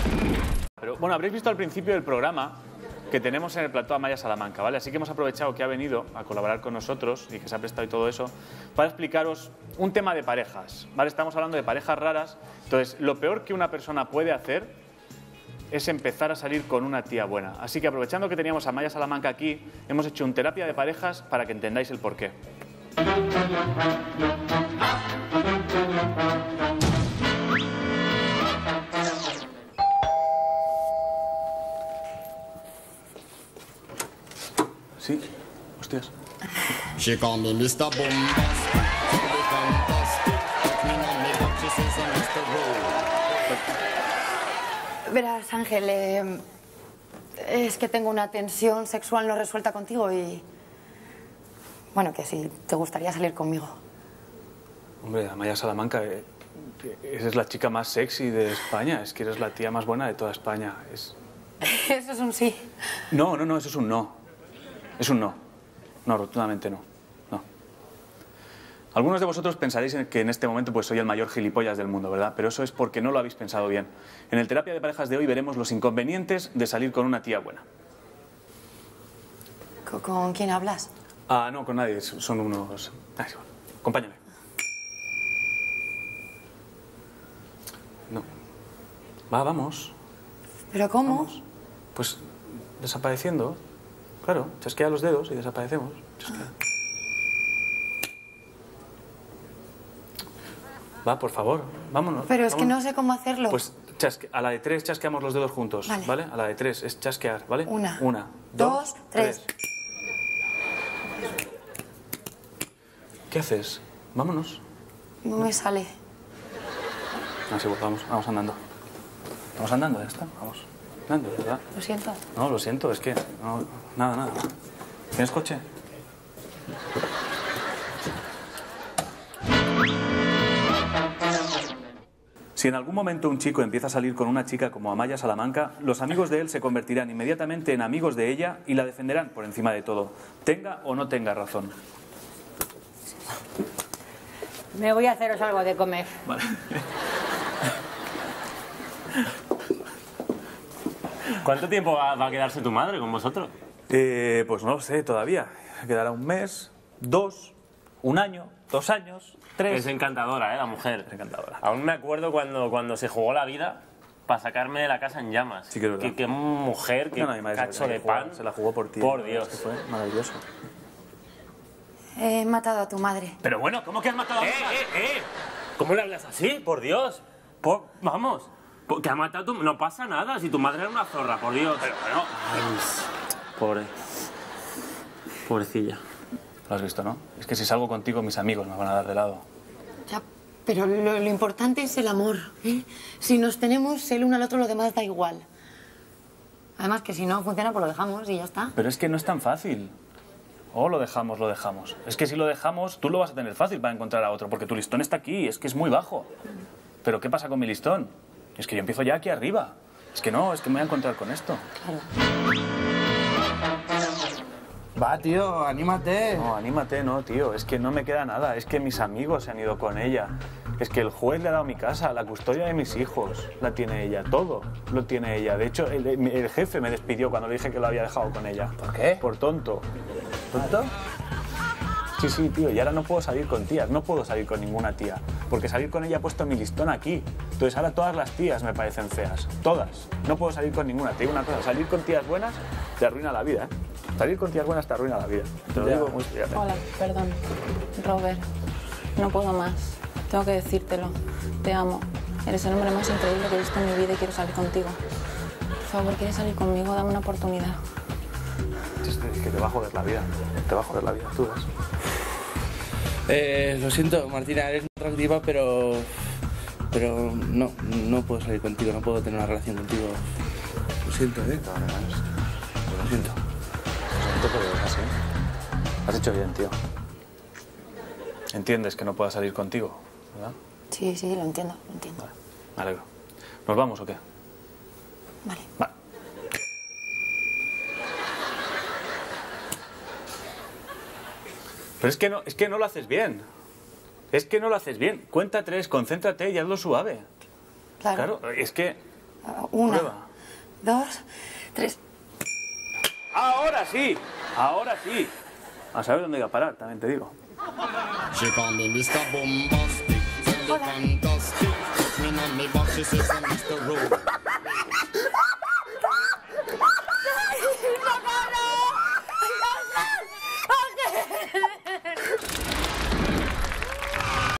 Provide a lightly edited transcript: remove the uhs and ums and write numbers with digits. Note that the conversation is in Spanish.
Pero bueno, habréis visto al principio del programa que tenemos en el plató a Maya Salamanca, ¿vale? Así que hemos aprovechado que ha venido a colaborar con nosotros y que se ha prestado y todo eso para explicaros un tema de parejas, ¿vale? Estamos hablando de parejas raras. Entonces, lo peor que una persona puede hacer es empezar a salir con una tía buena. Así que aprovechando que teníamos a Maya Salamanca aquí, hemos hecho un terapia de parejas para que entendáis el porqué. Sí, hostias. She call me Mr. Bombastic, fantastic. Me know me got she says I'm Mr. Rowe. Verás, Ángel, es que tengo una tensión sexual no resuelta contigo y... Bueno, que si te gustaría salir conmigo. Hombre, Maya Salamanca, eres la chica más sexy de España. Es que eres la tía más buena de toda España. Eso es un sí. No, eso es un no. Es un no. No, rotundamente no. No. Algunos de vosotros pensaréis que en este momento pues soy el mayor gilipollas del mundo, ¿verdad? Pero eso es porque no lo habéis pensado bien. En el terapia de parejas de hoy veremos los inconvenientes de salir con una tía buena. ¿Con quién hablas? Ah, no, con nadie. Son unos... Ah, igual. Acompáñame. No. Vamos. ¿Pero cómo? Vamos. Pues desapareciendo. Claro, chasquea los dedos y desaparecemos. Chasquea. Va, por favor, vámonos. Pero es vámonos. que no sé cómo hacerlo. Pues a la de 3 chasqueamos los dedos juntos, ¿vale? A la de 3 es chasquear, ¿vale? Una, 2, 3. ¿Qué haces? Vámonos. No me sale. Así, vamos andando. Vamos andando, ya está, vamos. Andando, ¿verdad? Lo siento. No, lo siento, es que... No, nada. ¿Tienes coche? Si en algún momento un chico empieza a salir con una chica como Amaya Salamanca, los amigos de él se convertirán inmediatamente en amigos de ella y la defenderán por encima de todo, tenga o no tenga razón. Me voy a haceros algo de comer. Vale. ¿Cuánto tiempo va a quedarse tu madre con vosotros? Pues no lo sé todavía. Quedará un mes, 2, un año, 2 años, 3. Es encantadora, la mujer. Es encantadora. Aún me acuerdo cuando se jugó la vida para sacarme de la casa en llamas. Sí que es verdad. Qué mujer, qué cacho de pan. Se la jugó por ti. Por Dios. Es que fue maravilloso. He matado a tu madre. Pero bueno, ¿cómo que has matado a mi madre? ¿Cómo le hablas así? Por Dios. Vamos. Que has matado a tu... No pasa nada, si tu madre era una zorra, por Dios. Pero bueno... Pobrecilla. Lo has visto, ¿no? Es que si salgo contigo, mis amigos me van a dar de lado. Ya, pero lo importante es el amor, ¿eh? Si nos tenemos el uno al otro, lo demás da igual. Además, que si no funciona, pues lo dejamos y ya está. Pero es que no es tan fácil. O lo dejamos. Es que si lo dejamos, tú lo vas a tener fácil para encontrar a otro, porque tu listón está aquí, es que es muy bajo. Pero ¿qué pasa con mi listón? Es que yo empiezo ya aquí arriba. Es que me voy a encontrar con esto. Claro. Va, tío, anímate. No, anímate, no, tío. Es que no me queda nada. Es que mis amigos se han ido con ella. Es que el juez le ha dado mi casa, la custodia de mis hijos. La tiene ella, todo lo tiene ella. De hecho, el jefe me despidió cuando le dije que lo había dejado con ella. ¿Por qué? Por tonto. ¿Tonto? Sí, tío, y ahora no puedo salir con tías, no puedo salir con ninguna tía, porque salir con ella ha puesto mi listón aquí. Entonces ahora todas las tías me parecen feas, todas. No puedo salir con ninguna. Te digo una cosa, salir con tías buenas te arruina la vida, ¿eh? Salir con tías buenas te arruina la vida. Te lo digo muy seriamente. Hola, perdón, Robert, no puedo más. Tengo que decírtelo. Te amo. Eres el hombre más increíble que he visto en mi vida y quiero salir contigo. Por favor, ¿quieres salir conmigo? Dame una oportunidad. Es que te va a joder la vida, tú ves. Lo siento, Martina, eres muy atractiva, pero no puedo salir contigo, no puedo tener una relación contigo. Lo siento, ¿eh? Lo siento. Lo siento, pero es así. Has hecho bien, tío. Entiendes que no pueda salir contigo, ¿verdad? Sí, lo entiendo. Vale, me alegro. ¿Nos vamos o qué? Vale. Vale. Pero es que no lo haces bien. Cuenta 3, concéntrate y hazlo suave. Claro. Es que... Una, Prueba. 2, 3. Ahora sí, ahora sí. A saber dónde iba a parar, también te digo. She call me Mr. Bombastic, tell me fantastic. Touch me on me back, she says I'm Mr. Rowe.